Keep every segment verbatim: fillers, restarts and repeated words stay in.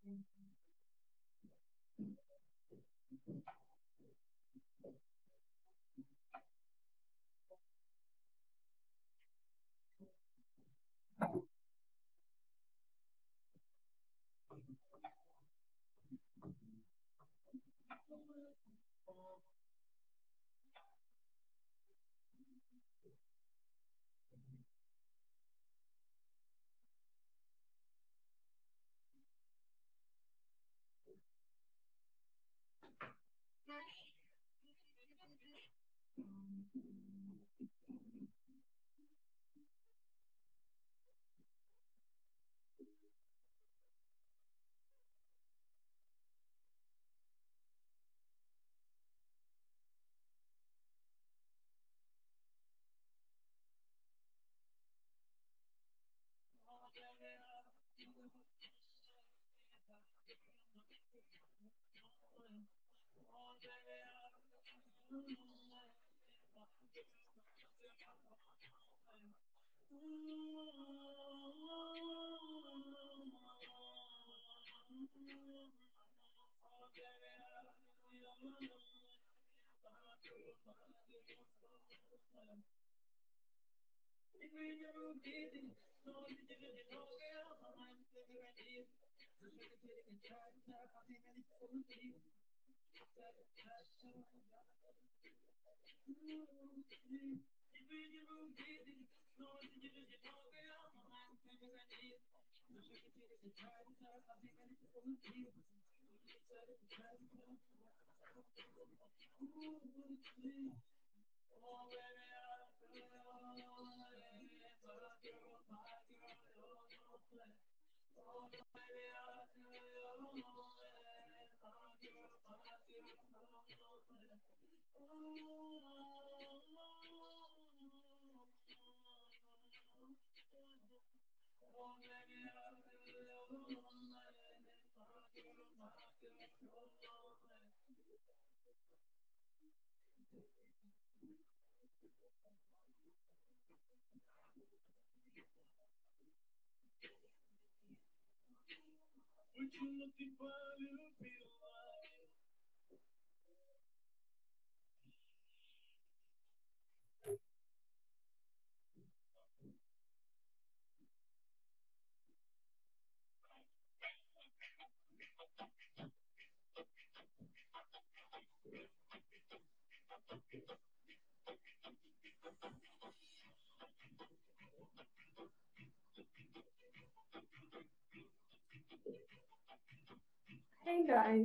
Hey guys.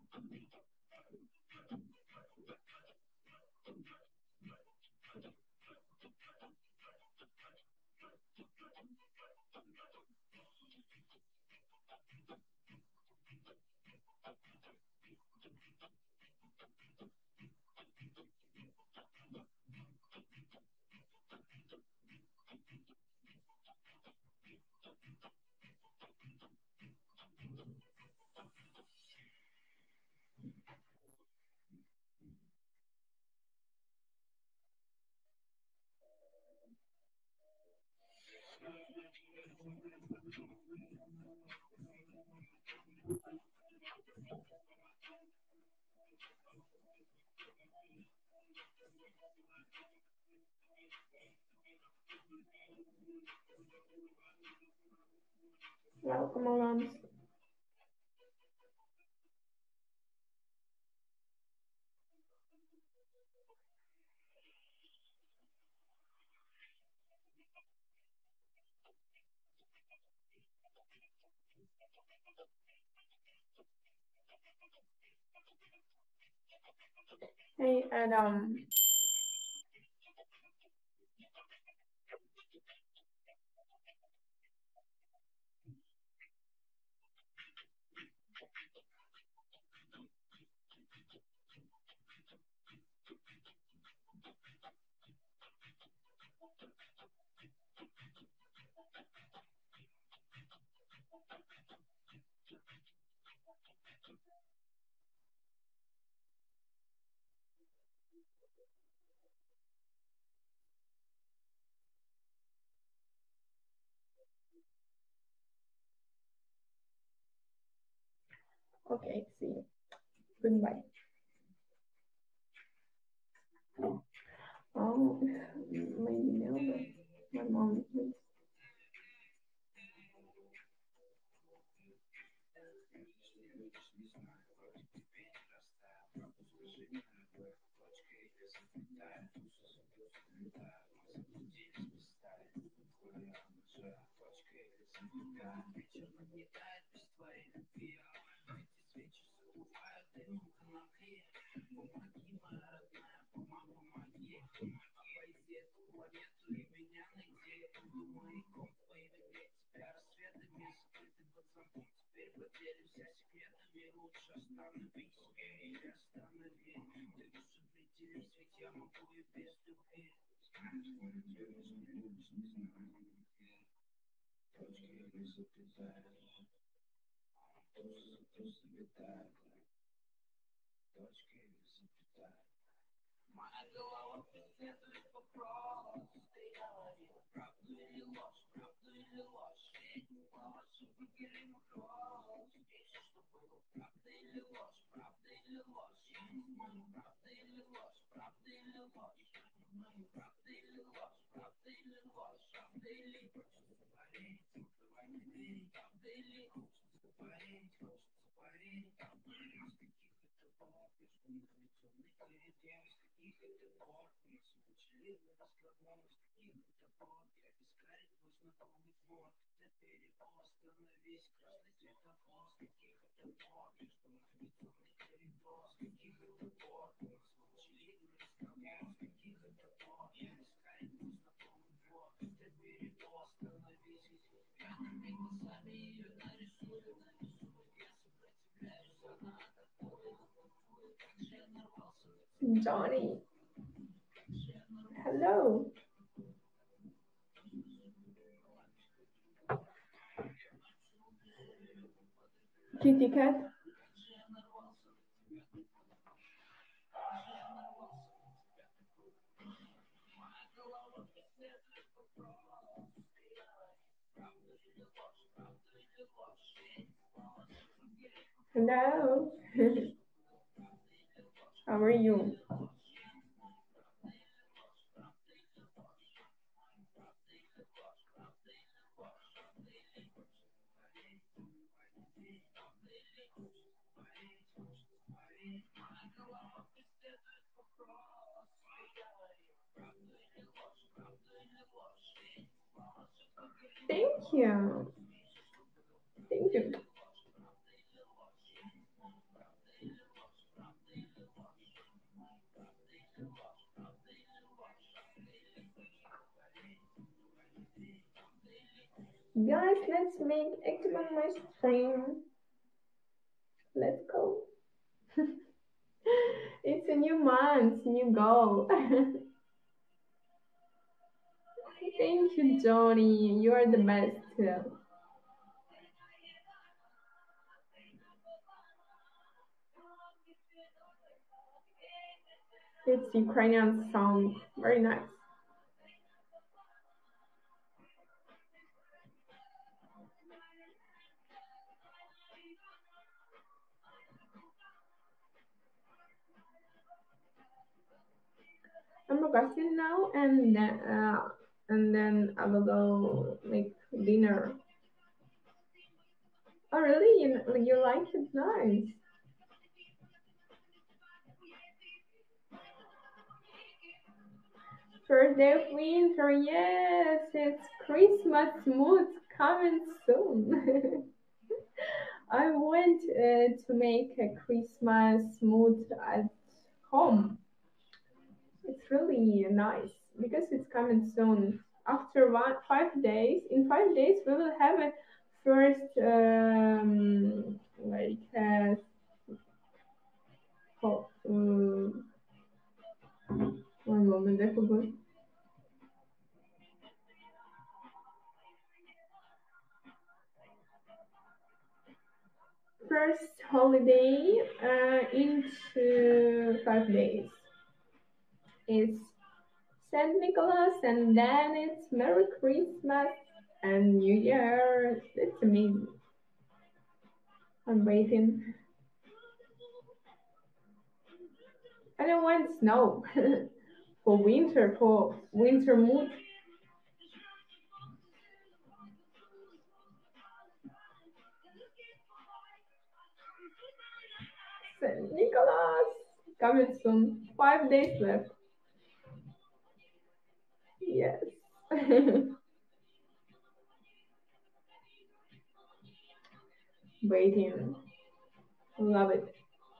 Welcome, Alans. Hey Adam. Okay, see you. Goodbye. Oh, maybe no, but my mom is. Johnny, hello. Kitty cat. Hello. How are you? Thank you. Thank you. Guys, let's make active on my stream. Let's go. It's a new month, new goal. Thank you, Johnny. You are the best. It's Ukrainian song. Very nice. I'm broadcasting now, and then, uh, and then I will go make dinner. Oh, really? You, you like it? Nice. First day of winter, yes, it's Christmas mood coming soon. I went uh, to make a Christmas mood at home. It's really nice because it's coming soon. After one five days, in five days we will have a first um, like uh, oh, um, one moment, I forgot. First holiday uh, into five days. It's Saint Nicholas, and then it's Merry Christmas and New Year. It's amazing. I'm waiting. I don't want snow for winter, for winter mood. Saint Nicholas coming soon. Five days left. Yes. Waiting. Love it.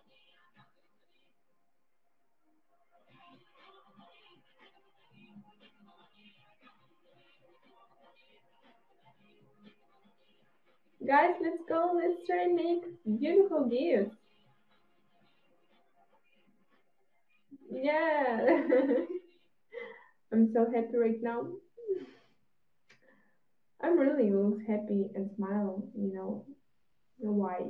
Guys, let's go. Let's try and make beautiful gifts. Yeah. I'm so happy right now. I'm really looks happy and smile, you know. You know why?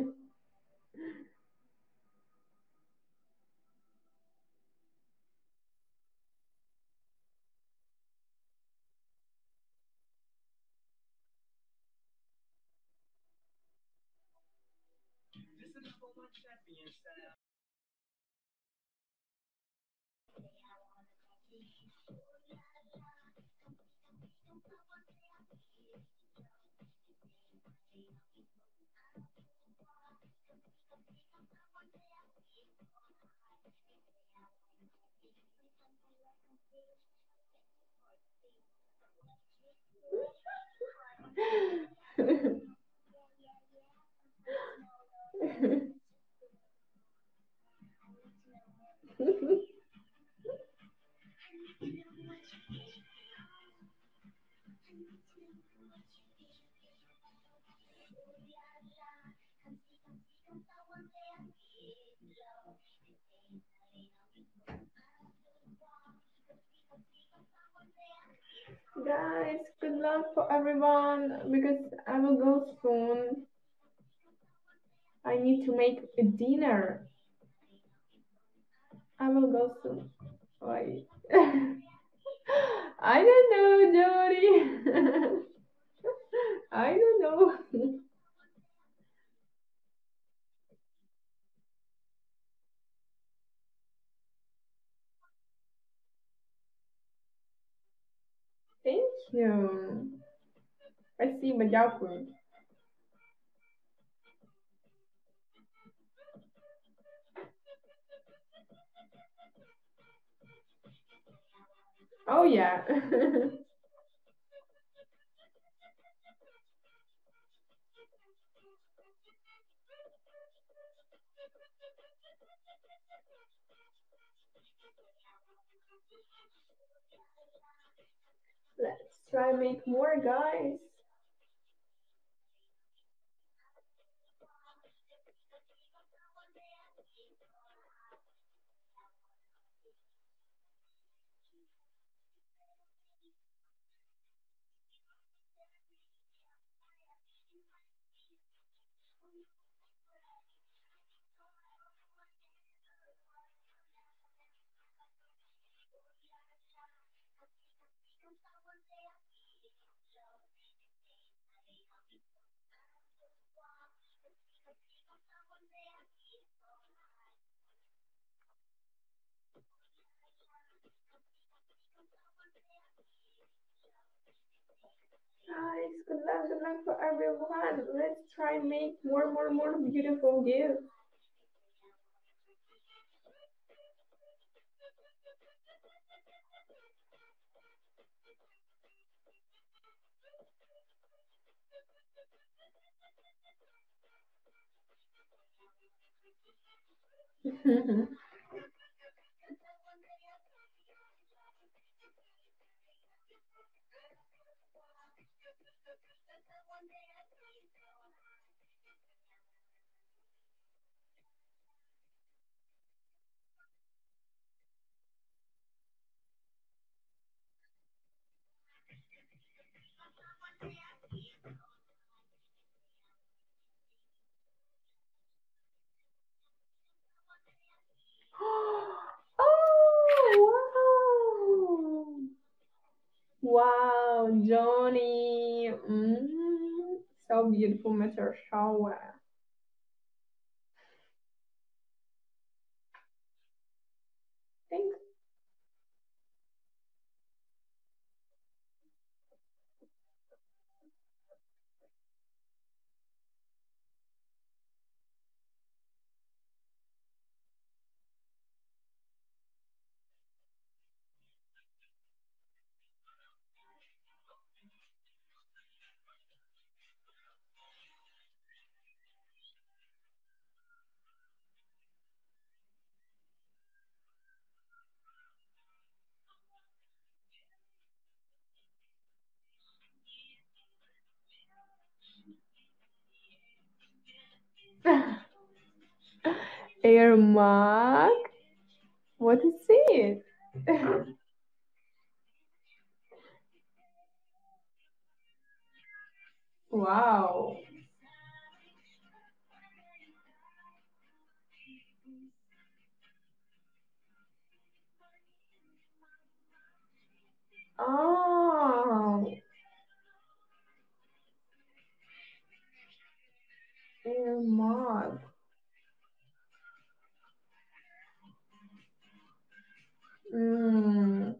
Guys, good luck for everyone because I will go soon. I need to make a dinner. I will go soon. Why? I don't know, Jody. I don't know. Thank you. Спасибо, дякую. Oh yeah. Let's try make more, guys. Guys, good luck, good luck for everyone. Let's try and make more, more, more beautiful gifts. Oh, wow. Wow, Johnny. Mm, so beautiful, mister Shawa. Air mug? What is it? Wow. Oh, air mug. Mm.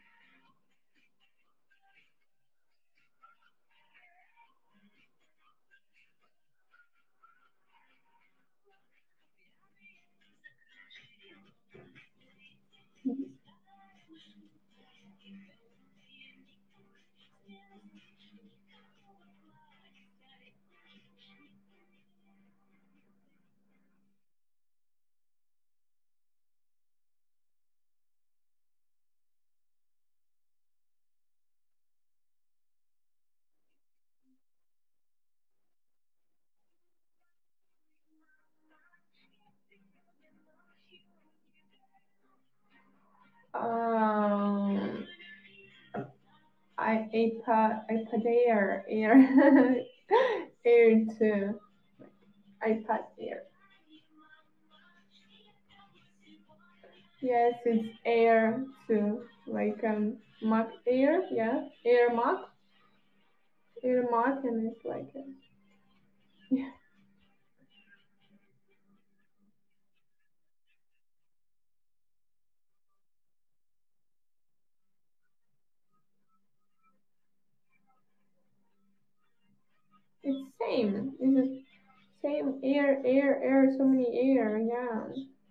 Um, I iPad iPad Air Air Air two iPad Air. Yes, it's Air two, like um Mac Air, yeah, Air Mac, Air Mac, and it's like a, yeah, it's same. It's the same Air Air Air. So many Air, yeah.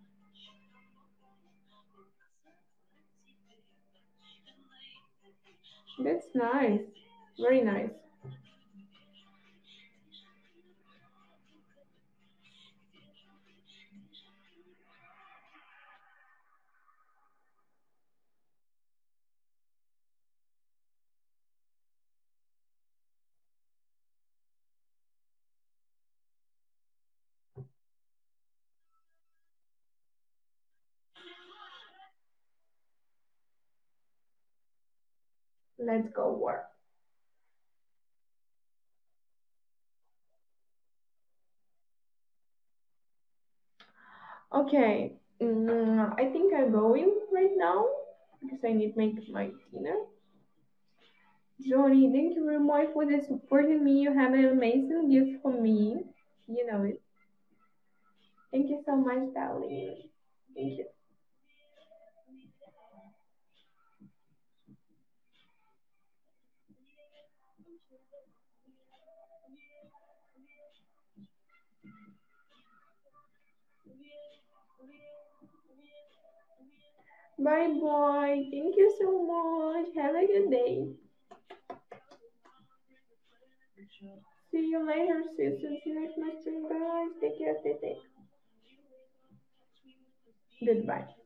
That's nice, very nice. Let's go work. Okay, mm, I think I'm going right now because I need to make my dinner. Johnny, thank you very much for the supporting me. You have an amazing gift for me. You know it. Thank you so much, darling. Thank you. Bye bye. Thank you so much. Have a good day. See you later. See you soon. See you next time, guys. Take care. Take care. Goodbye.